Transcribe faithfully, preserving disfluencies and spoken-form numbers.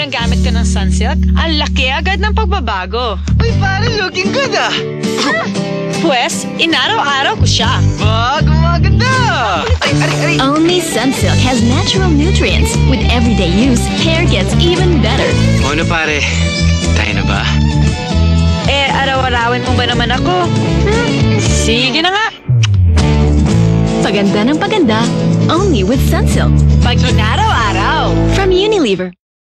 ginagamit ko ng Sunsilk, ang laki agad ng pagbabago. Uy, pare, looking good ah! Pwes, inaraw-araw ko siya. Ba, gumaganda! Ay, aray, aray! Only Sunsilk has natural nutrients. With everyday use, hair gets even better. O ano pare, tayo na ba? Eh, araw-arawin mo ba naman ako? Hmm, sige na nga. Paganda ng paganda, only with Sunsilk. Pag inaraw-araw. From Unilever.